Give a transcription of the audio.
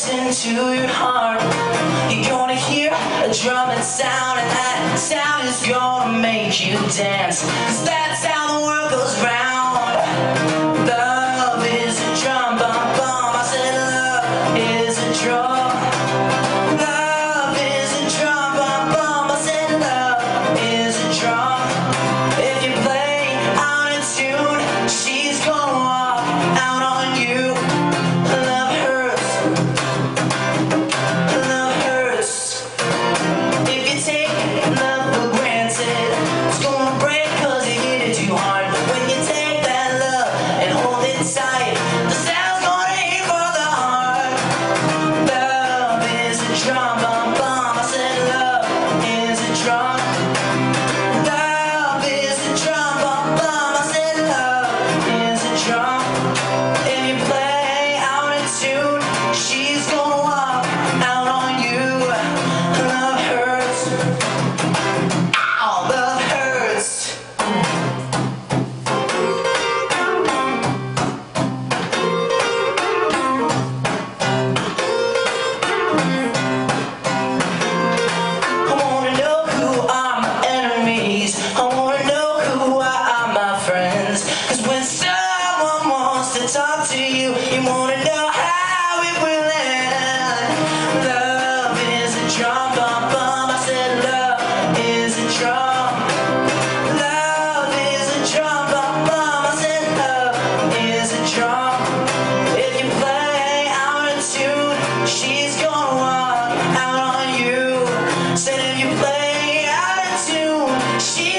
listen to your heart, you're gonna hear a drumming sound, and that sound is gonna make you dance, 'cause that's how the world goes round. Love is a drum, bum bum. I said love is a drum. Love is a drum, bum bum. I said love is a drum. If you play out of tune, she's gonna walk out on you. Love hurts. Love hurts. If you take love for granted, it's gonna break 'cause you hit it too hard. When you take that love and hold it tight, the sound's gonna hit for the heart. Love is a drum, bum bum. I said love is a drum. Love is a drum, bum bum. I said love is a drum. If you play out of tune, she's gonna walk out on you. Love hurts. Ow, love hurts. I wanna know who are my enemies. I wanna know who are my friends. 'Cause when someone wants to talk to you, you wanna know how it will end. Love is a drum, bum bum. I said love is a drum. Love is a drum, bum bum. I said love is a drum. If you play out of tune, she's gonna walk out on you. Said if you play out of tune, she